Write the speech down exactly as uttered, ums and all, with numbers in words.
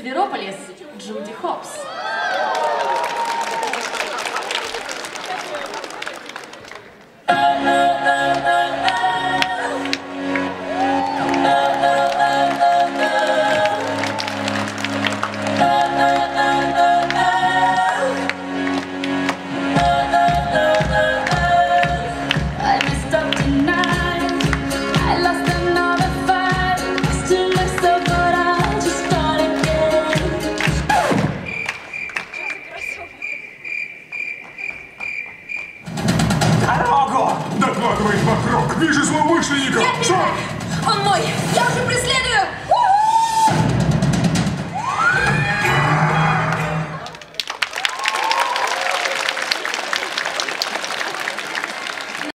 Зверополис Джуди Хопс. Докладывает вокруг. Вижу злоумышленника. Нет, Питер! Он мой! Я уже преследую!